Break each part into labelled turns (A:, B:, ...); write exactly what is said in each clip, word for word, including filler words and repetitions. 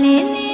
A: वाले ने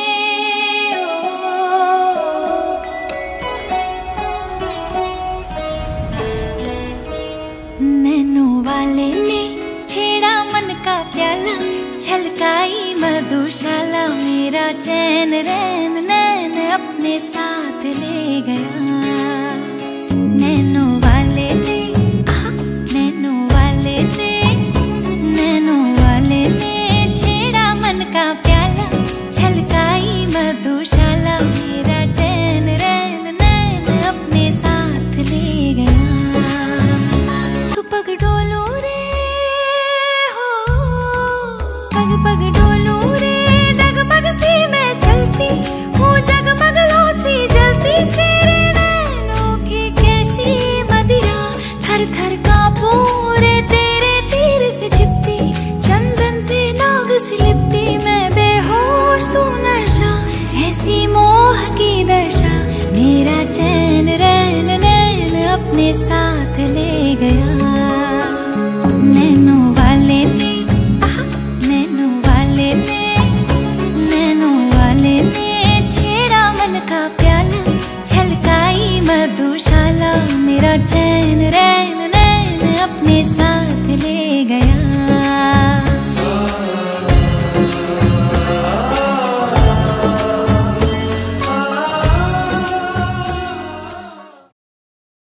A: नैनो वाले ने छेड़ा मन का प्याला, छलकाई मधुशाला, मेरा चैन रैन नैन अपने साथ ले गया। नैनो वाले ने आहा, नैनो वाले ने, नैनो वाले ने छेड़ा मन का प्याला, छलकाई मधुशाला, मेरा चैन रैन नैन अपने साथ ले गया। तू पग डोलो रे हो, पग पग डोलो रे, डगमग सी मैं चलती हूँ, जगमग लो सी जलती, तेरे नैनों की कैसी मदिरा, थर थर कांपू रे तेरे तीर से छिपती, चंदन पे नाग सी लिपटी, मैं बेहोश तू नशा, ऐसी मोह की दशा, मेरा चैन रैन नैन अपने साथ